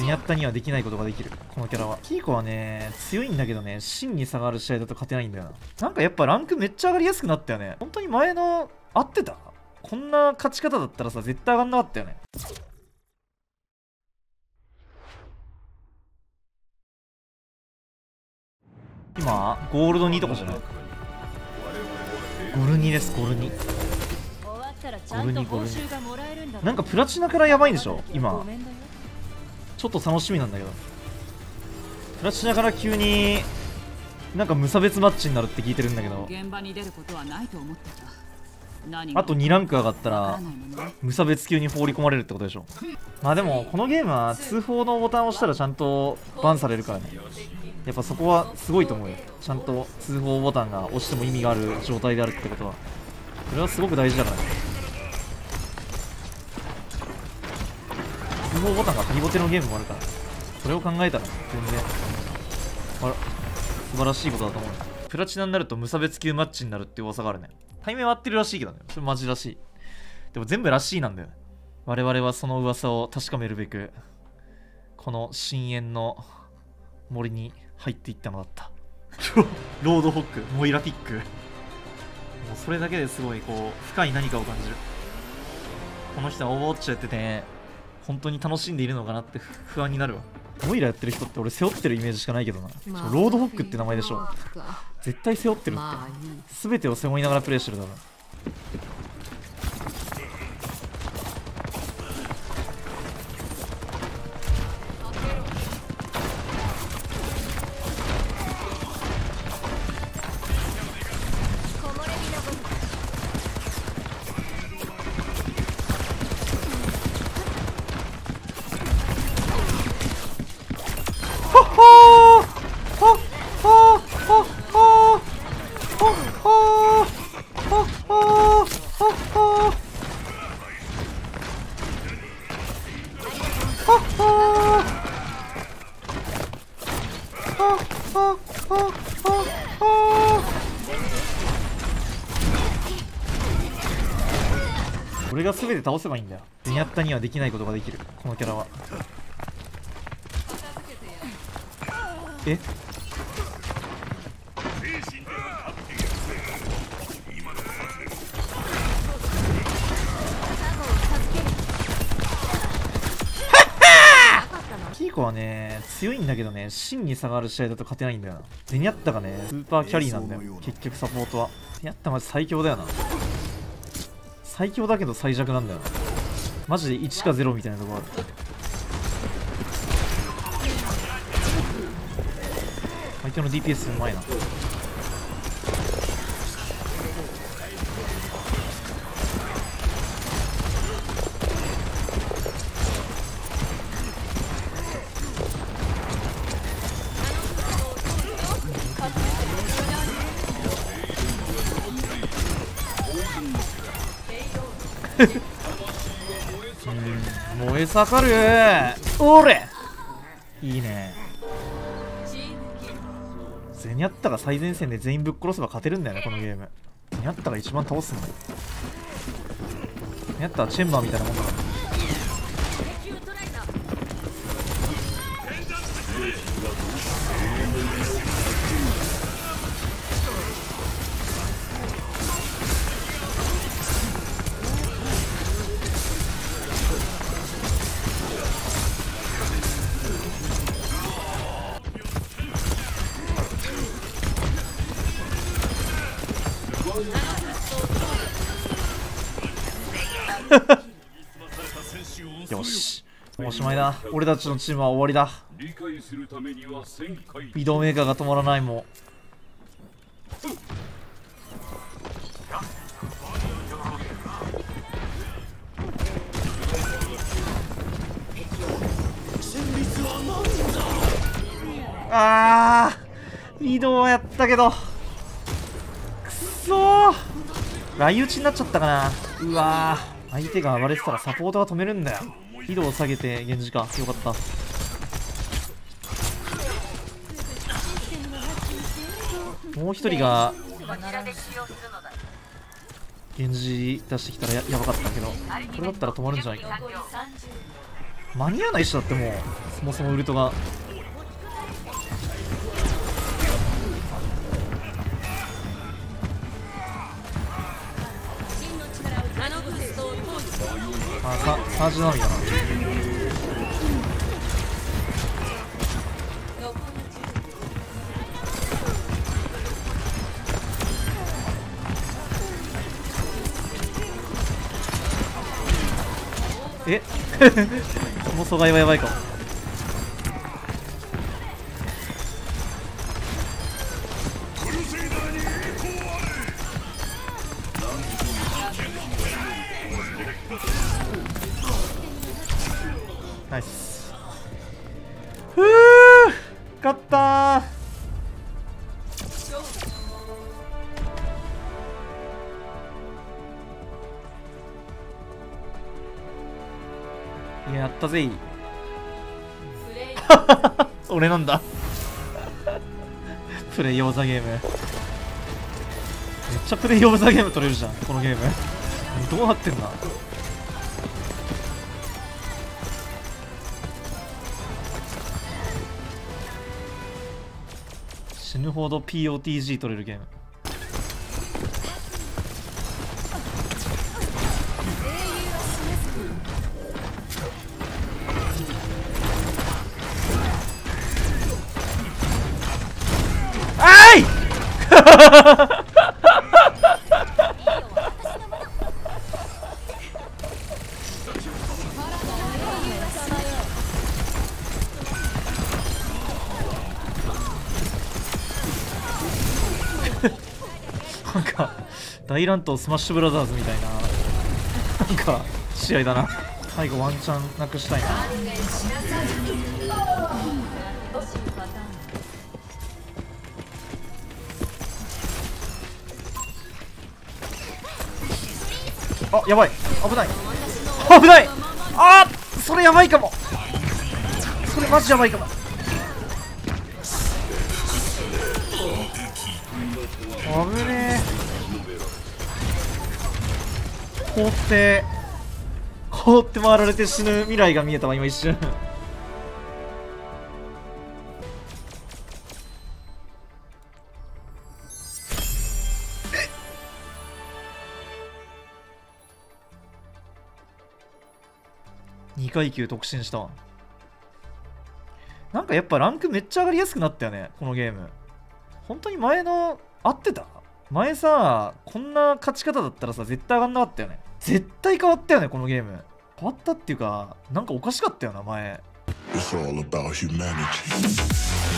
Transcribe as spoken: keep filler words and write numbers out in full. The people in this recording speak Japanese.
ゼニャッタにはできないことができる、このキャラは。キーコはね、強いんだけどね、真に差がある試合だと勝てないんだよな。なんかやっぱランクめっちゃ上がりやすくなったよね。本当に前の、合ってた？こんな勝ち方だったらさ、絶対上がんなかったよね。今、ゴールドにとかじゃない？ゴルにです、ゴルに。ゴルに、ゴルに。なんかプラチナからやばいんでしょ今。ちょっと楽しみなんだけど。プラチナから急になんか無差別マッチになるって聞いてるんだけど、あとにランク上がったら無差別級に放り込まれるってことでしょ。まあでもこのゲームは通報のボタンを押したらちゃんとバンされるからね。やっぱそこはすごいと思うよ。ちゃんと通報ボタンが押しても意味がある状態であるってことは、それはすごく大事だからね。通報ボタンがカニボテのゲームもあるから、それを考えたら全然あら素晴らしいことだと思う。プラチナになると無差別級マッチになるっていう噂があるね。対面は合ってるらしいけどね、それマジらしい。でも全部らしいなんだよね。我々はその噂を確かめるべくこの深淵の森に入っていったのだったロードホック、モイラピック、もうそれだけですごいこう深い何かを感じる。この人はオーバーウォッチやってて本当に楽しんでいるのかなって不安になるわ。モイラやってる人って俺背負ってるイメージしかないけどな。ロードホックって名前でしょ。絶対背負ってるって。全てを背負いながらプレイしてるだろ。俺が全て倒せばいいんだよ。ゼニャッタにはできないことができる、このキャラは。えキーコはね、強いんだけどね、真に差がある試合だと勝てないんだよな。ゼニャッタがね、スーパーキャリーなんだよ、結局サポートは。ゼニャッタマジ最強だよな。最強だけど最弱なんだよな。マジでいちかゼロみたいなとこある。相手の ディーピーエス うまいな。うん、燃え盛るおれいいね。ゼニャッタが最前線で全員ぶっ殺せば勝てるんだよね、このゲーム。ゼニャッタが一番倒すんだよ。ゼニャッタはチェンバーみたいなもんだから。よし、もうおしまいだ。俺たちのチームは終わりだ。ビドメーカーが止まらない。もうあービドはやったけどくっそー雷打ちになっちゃったかな。うわー相手が暴れてたらサポートが止めるんだよ。緯度を下げて源氏か。よかった。もう一人が源氏出してきたら や, やばかったけど、これだったら止まるんじゃないかな。 間に合わないしだってもうそもそもウルトが。あ、さサージナミだな。えもう阻害はやばいかも。ナイス。ふう勝ったー。やったぜい俺なんだプレイオブザゲーム。めっちゃプレイオブザゲーム取れるじゃんこのゲーム。どうなってんだ。死ぬほど ピーオーティージー 取れるゲーム。あいなんか大乱闘スマッシュブラザーズみたいななんか試合だな。最後ワンチャンなくしたいな。あ、やばい、危ない危ない。あー、それやばいかも。それマジやばいかも。危ねえ。凍って凍って回られて死ぬ未来が見えたわ今一瞬にかい級特進したわ。なんかやっぱランクめっちゃ上がりやすくなったよねこのゲーム。本当に前の合ってた？前さこんな勝ち方だったらさ絶対上がんなかったよね。絶対変わったよねこのゲーム。変わったっていうかなんかおかしかったよな前。It's all about humanity.